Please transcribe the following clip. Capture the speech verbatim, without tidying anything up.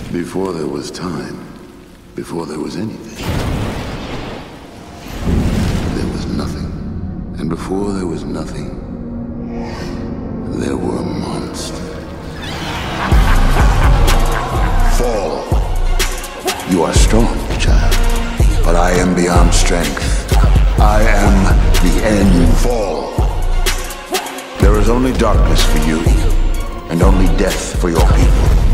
Before there was time, before there was anything, there was nothing. And before there was nothing, there were monsters. Fall. You are strong, child, but I am beyond strength. I am the end. Fall. There is only darkness for you, and only death for your people.